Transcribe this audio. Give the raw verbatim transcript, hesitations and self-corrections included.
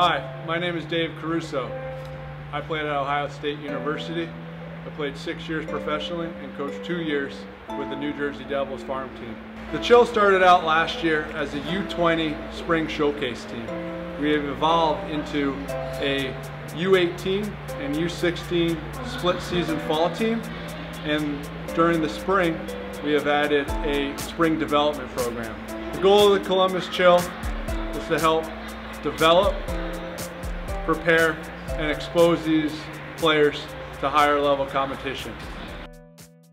Hi, my name is Dave Caruso. I played at Ohio State University. I played six years professionally and coached two years with the New Jersey Devils farm team. The Chill started out last year as a U twenty spring showcase team. We have evolved into a U eighteen and U sixteen split season fall team, and during the spring we have added a spring development program. The goal of the Columbus Chill is to help develop, prepare, and expose these players to higher level competition.